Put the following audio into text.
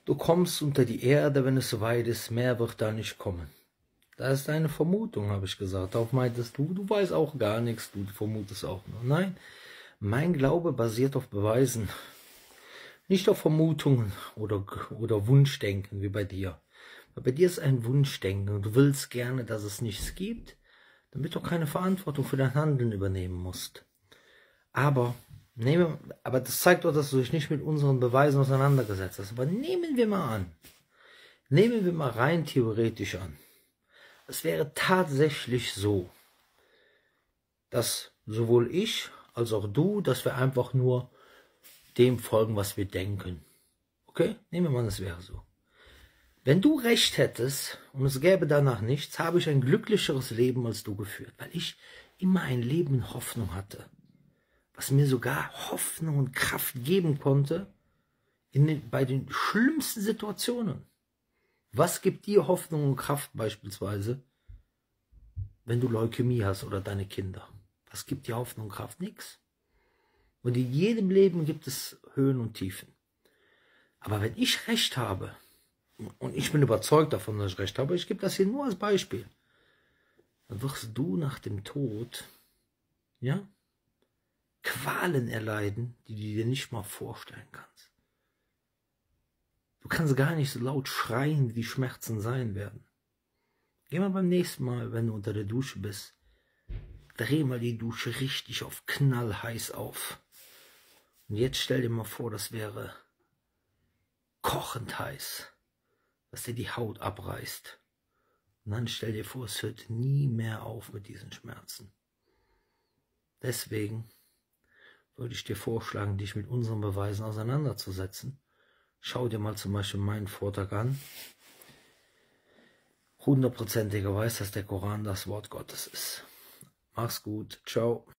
Du kommst unter die Erde, wenn es soweit ist, mehr wird da nicht kommen. Das ist eine Vermutung, habe ich gesagt. Darauf meintest du weißt auch gar nichts, du vermutest auch nur. Nein, mein Glaube basiert auf Beweisen, nicht auf Vermutungen oder Wunschdenken wie bei dir. Weil bei dir ist ein Wunschdenken und du willst gerne, dass es nichts gibt, damit du keine Verantwortung für dein Handeln übernehmen musst. Aber das zeigt doch, dass du dich nicht mit unseren Beweisen auseinandergesetzt hast. Aber nehmen wir mal rein theoretisch an. Es wäre tatsächlich so, dass sowohl ich als auch du, dass wir einfach nur dem folgen, was wir denken. Okay? Nehmen wir mal an, es wäre so. Wenn du recht hättest und es gäbe danach nichts, habe ich ein glücklicheres Leben als du geführt, weil ich immer ein Leben in Hoffnung hatte, was mir sogar Hoffnung und Kraft geben konnte bei den schlimmsten Situationen. Was gibt dir Hoffnung und Kraft beispielsweise, wenn du Leukämie hast oder deine Kinder? Was gibt dir Hoffnung und Kraft? Nix. Und in jedem Leben gibt es Höhen und Tiefen. Aber wenn ich recht habe, und ich bin überzeugt davon, dass ich recht habe, ich gebe das hier nur als Beispiel, dann wirst du nach dem Tod, ja, Qualen erleiden, die du dir nicht mal vorstellen kannst. Du kannst gar nicht so laut schreien, wie die Schmerzen sein werden. Geh mal beim nächsten Mal, wenn du unter der Dusche bist, dreh mal die Dusche richtig auf knallheiß auf. Und jetzt stell dir mal vor, das wäre kochend heiß, dass dir die Haut abreißt. Und dann stell dir vor, es hört nie mehr auf mit diesen Schmerzen. Deswegen würde ich dir vorschlagen, dich mit unseren Beweisen auseinanderzusetzen. Schau dir mal zum Beispiel meinen Vortrag an. 100%iger weiß, dass der Koran das Wort Gottes ist. Mach's gut. Ciao.